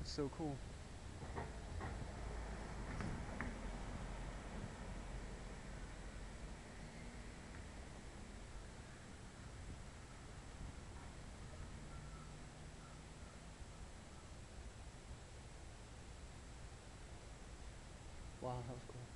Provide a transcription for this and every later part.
That's so cool. Wow, that was cool.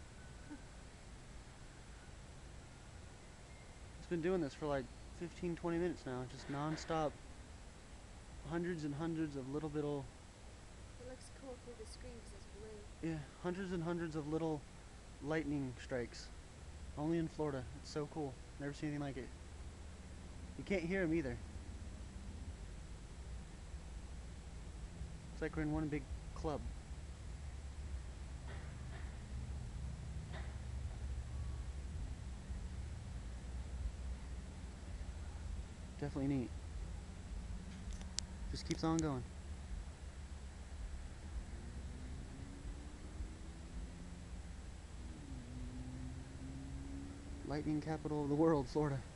It's been doing this for like 15, 20 minutes now, just non-stop. Hundreds and hundreds of little bittle, It looks cool through the screen because it's blue. yeah, hundreds and hundreds of little lightning strikes. Only in Florida. It's so cool. Never seen anything like it. You can't hear them either. It's like we're in one big club. Definitely neat. Just keeps on going. Lightning capital of the world, Florida.